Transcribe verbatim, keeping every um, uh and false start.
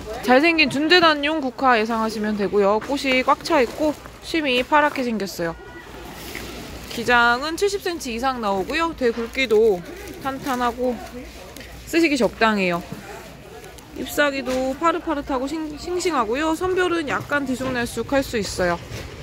잘생긴 준대단용 국화 예상하시면 되고요. 꽃이 꽉 차 있고 심이 파랗게 생겼어요. 기장은 칠십 센티미터 이상 나오고요. 되게 굵기도 탄탄하고 쓰시기 적당해요. 잎사귀도 파릇파릇하고 싱, 싱싱하고요. 선별은 약간 들쑥날쑥 할 수 있어요.